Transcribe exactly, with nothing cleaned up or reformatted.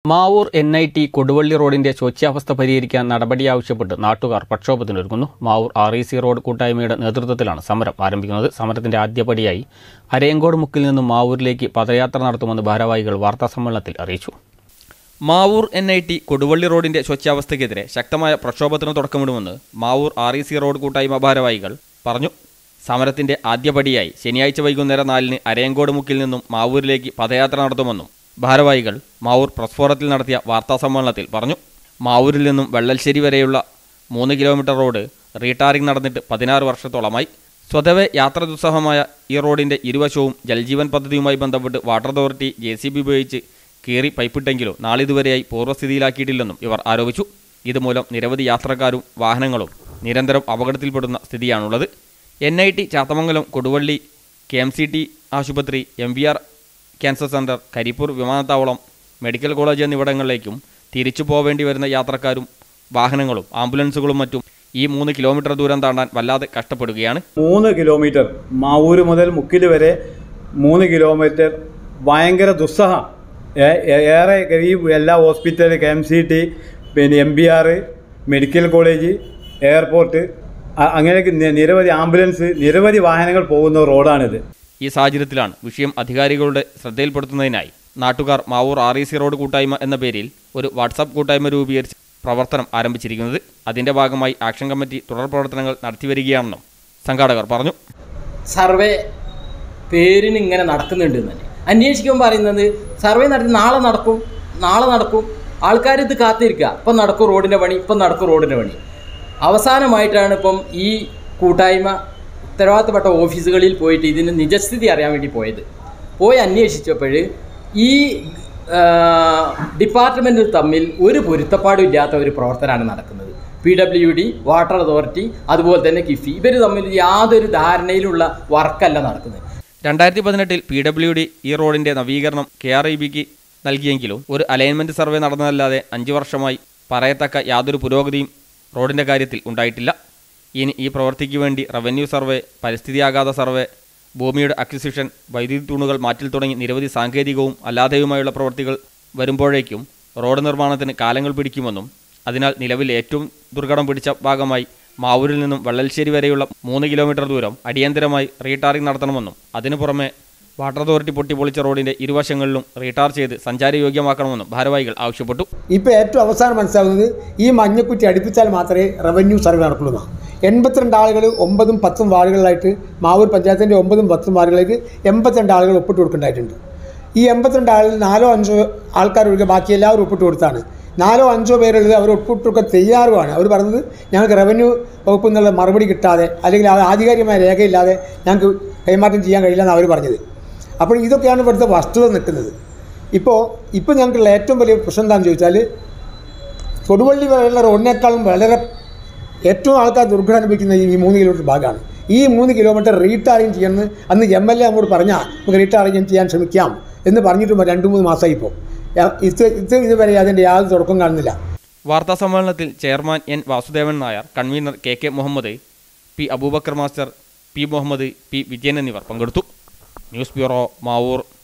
Mavoor N I T Koduvally റോഡിന്റെ ശോച്യാവസ്ഥ പരിഹരിക്കാൻ നടപടി ആവശ്യപ്പെട്ട് നാട്ടുകാർ പ്രക്ഷോഭത്തിനൊരുങ്ങുന്നു. Mavoor R E C road കൂട്ടായ്മയുടെ നേതൃത്വത്തിലാണ് സമരം ആരംഭിക്കുന്നത്. സമരത്തിന്റെ ആദ്യപടിയായി അരയങ്കോട് മുക്കിൽ നിന്നും മാവൂരിലേക്ക് പദയാത്ര നടത്തുമെന്ന് ഭാരവാഹികൾ വാർത്താസമ്മേളനത്തിൽ അറിയിച്ചു. Mavoor N I T Koduvally റോഡിന്റെ ശോച്യാവസ്ഥയ്ക്കെതിരെ ശക്തമായ പ്രക്ഷോഭത്തിന് തുടക്കമിടുമെന്ന് Mavoor R E C road കൂട്ടായ്മ ഭാരവാഹികൾ പറഞ്ഞു. സമരത്തിന്റെ ആദ്യപടിയായി ശനിയാഴ്ച വൈകുന്നേരം നാലിന് അരയങ്കോട് മുക്കിൽ നിന്നും മാവൂരിലേക്ക് പദയാത്ര നടത്തുമെന്നും ഭാരവാഹികൾ മാവൂർ പ്രസ് ഫോറത്തിൽ നടത്തിയ വാർത്താസമ്മേളനത്തിൽ പറഞ്ഞു. മാവൂരിൽ നിന്നും വെള്ളൽശ്ശേരി വരെയുള്ള മൂന്ന് കിലോമീറ്റർ റോഡ് റീടാറിംഗ് നടന്നിട്ട് പതിനാറ് വർഷത്തോളമായി. സ്വതവേ യാത്ര ദുസ്സഹമായ ഈ റോഡിന്റെ ഇരുവശവും ജൽജീവൻ പദ്ധതിയുമായി ബന്ധപ്പെട്ട് water authority J C B ഉപയോഗിച്ച് കീറി പൈപ്പിട്ടെങ്കിലും നാളിതുവരെയായി പൂർവ്വസ്ഥിതിയിലാക്കിയിട്ടില്ലെന്നും ഇവർ ആരോപിച്ചു. ഇതുമൂലം നിരവധി യാത്രക്കാരും വാഹനങ്ങളും നിരന്തരം അപകടത്തിൽപ്പെടുന്ന സ്ഥിതിയാണുള്ളത്. N I T Chathamangalam, Koduvally, K M C T ആശുപത്രി, M V R cancer centre, Karipur വിമാനത്താവളം, മെഡിക്കൽ കോളേജ് എന്നിവിടങ്ങളിലേക്കും തിരിച്ചു പോവേണ്ടി വരുന്ന യാത്രക്കാരും വാഹനങ്ങളും ആംബുലൻസുകളും മറ്റും ഈ മൂന്ന് കിലോമീറ്റർ ദൂരം താണ്ടാൻ വല്ലാതെ കഷ്ടപ്പെടുകയാണ്. മൂന്ന് കിലോമീറ്റർ മാവൂർ മുതൽ മുക്കിൽ വരെ മൂന്ന് കിലോമീറ്റർ ഭയങ്കര ദുസ്സഹ. ഏറെ ഈ എല്ലാ hospital, K M C T, പിന്നെ M B R, medical college, airport, അങ്ങനെ നിരവധി ആംബുലൻസ്, നിരവധി വാഹനങ്ങൾ പോകുന്ന റോഡാണിത്. ഈ സാഹചര്യത്തിലാണ് വിഷയം അധികാരികളുടെ ശ്രദ്ധയിൽപ്പെടുത്തുന്നതിനായി നാട്ടുകാർ Mavoor R E C road കൂട്ടായ്മ എന്ന പേരിൽ ഒരു വാട്സാപ്പ് കൂട്ടായ്മ രൂപീകരിച്ച് പ്രവർത്തനം ആരംഭിച്ചിരിക്കുന്നത്. അതിന്റെ ഭാഗമായി ആക്ഷൻ കമ്മിറ്റി തുടർ പ്രവർത്തനങ്ങൾ നടത്തിവരികയാണെന്നും സംഘാടകർ പറഞ്ഞു. സർവേ പേരിന് ഇങ്ങനെ നടക്കുന്നുണ്ട് തന്നെ അന്വേഷിക്കുമ്പോൾ പറയുന്നത് സർവേ നടത്തി നാളെ നടക്കും നാളെ നടക്കും ആൾക്കാർ ഇത് കാത്തിരിക്കുക. ഇപ്പം നടക്കും റോഡിൻ്റെ പണി, ഇപ്പം നടക്കും റോഡിൻ്റെ പണി. അവസാനമായിട്ടാണ് ഇപ്പം ഈ കൂട്ടായ്മ ഉത്തരവാദിത്തപ്പെട്ട ഓഫീസുകളിൽ പോയിട്ട് ഇതിന് നിജസ്ഥിതി അറിയാൻ വേണ്ടി പോയത്. പോയി അന്വേഷിച്ചപ്പോൾ ഈ ഡിപ്പാർട്ട്മെൻറ്റ് തമ്മിൽ ഒരു പൊരുത്തപ്പാടും ഇല്ലാത്ത ഒരു പ്രവർത്തനമാണ് നടക്കുന്നത്. P W D, water authority, അതുപോലെ തന്നെ കിഫി, ഇവർ തമ്മിൽ യാതൊരു ധാരണയിലുള്ള വർക്കല്ല നടക്കുന്നത്. രണ്ടായിരത്തി പതിനെട്ടിൽ പി ഡബ്ല്യു ഡി ഈ റോഡിന്റെ നവീകരണം കെ ആർ ഇ ബിക്ക് നൽകിയെങ്കിലും ഒരു അലൈൻമെന്റ് സർവേ നടന്നതല്ലാതെ അഞ്ചു വർഷമായി പറയത്തക്ക യാതൊരു പുരോഗതിയും റോഡിന്റെ കാര്യത്തിൽ ഉണ്ടായിട്ടില്ല. ഇനി ഈ പ്രവൃത്തിക്ക് വേണ്ടി റവന്യൂ സർവേ, പരിസ്ഥിതിയാഘാത സർവേ, ഭൂമിയുടെ അക്വിസിഷൻ, വൈദ്യുതി തൂണുകൾ മാറ്റൽ തുടങ്ങി നിരവധി സാങ്കേതികവും അല്ലാതെയുമായുള്ള പ്രവൃത്തികൾ വരുമ്പോഴേക്കും റോഡ് നിർമ്മാണത്തിന് കാലങ്ങൾ പിടിക്കുമെന്നും അതിനാൽ നിലവിൽ ഏറ്റവും ദുർഘടം പിടിച്ച ഭാഗമായി മാവൂരിൽ നിന്നും വെള്ളൽശ്ശേരി വരെയുള്ള മൂന്ന് കിലോമീറ്റർ ദൂരം അടിയന്തരമായി റീടാറിംഗ് നടത്തണമെന്നും അതിനു പുറമെ വാട്ടർ അതോറിറ്റി പൊട്ടിപ്പൊളിച്ച റോഡിന്റെ ഇരുവശങ്ങളിലും റീടാർ ചെയ്ത് സഞ്ചാരയോഗ്യമാക്കണമെന്നും ഭാരവാഹികൾ ആവശ്യപ്പെട്ടു. ഇപ്പോൾ ഏറ്റവും അവസാനം മനസ്സിലാവുന്നത് ഈ മഞ്ഞക്കുറ്റി അടുപ്പിച്ചാൽ മാത്രമേ റവന്യൂ സർവേ നടക്കുള്ളൂ. എൺപത്തിരണ്ട് ആളുകൾ ഒമ്പതും പത്തും വാർഡുകളിലായിട്ട് മാവൂർ പഞ്ചായത്തിൻ്റെ ഒമ്പതും പത്തും വാർഡുകളിലേക്ക് എൺപത്തിരണ്ട് ആളുകൾ ഒപ്പിട്ട് കൊടുക്കേണ്ടതായിട്ടുണ്ട്. ഈ എൺപത്തിരണ്ട് ആളിൽ നാലോ അഞ്ചോ ആൾക്കാർ ഒഴികെ ബാക്കി എല്ലാവരും ഒപ്പിട്ട് കൊടുത്താണ്. നാലോ അഞ്ചോ പേരുള്ളത് അവർ ഒപ്പിട്ട് കൊടുക്കാൻ തയ്യാറുമാണ്. അവർ പറഞ്ഞത് ഞങ്ങൾക്ക് റവന്യൂ വകുപ്പ് എന്നുള്ള മറുപടി കിട്ടാതെ അല്ലെങ്കിൽ ആധികാരികമായ രേഖയില്ലാതെ ഞങ്ങൾക്ക് കൈമാറ്റം ചെയ്യാൻ കഴിയില്ലെന്ന് അവർ പറഞ്ഞത്. അപ്പോൾ ഇതൊക്കെയാണ് ഇവിടുത്തെ വസ്തുത നിൽക്കുന്നത്. ഇപ്പോൾ ഇപ്പോൾ ഞങ്ങൾക്കുള്ള ഏറ്റവും വലിയ പ്രശ്നം എന്താണെന്ന് ചോദിച്ചാൽ കൊടുവള്ളി വരെയുള്ള റോഡിനേക്കാളും വളരെ ഏറ്റവും ആൾക്കാർ ദുർഘടം അനുഭവിക്കുന്ന ഈ മൂന്ന് കിലോമീറ്റർ ഭാഗമാണ്. ഈ മൂന്ന് കിലോമീറ്റർ റീടാറിങ് ചെയ്യുന്നത് അന്ന് എം എൽ എ നമ്മോട് പറഞ്ഞാൽ നമുക്ക് റീടാറിങ് ചെയ്യാൻ ശ്രമിക്കാം എന്ന് പറഞ്ഞിട്ടും രണ്ട് മൂന്ന് മാസമായി. ഇപ്പോൾ ഇത് ഇത് ഇതുവരെ അതിൻ്റെ യാതൊരു തുടക്കം കാണുന്നില്ല. വാർത്താ സമ്മേളനത്തിൽ chairman N Vasudevan Nair, convener K K Muhammad, P Aboobacker master, P Muhammad, P Vijayan എന്നിവർ പങ്കെടുത്തു. News bureau, Mavoor.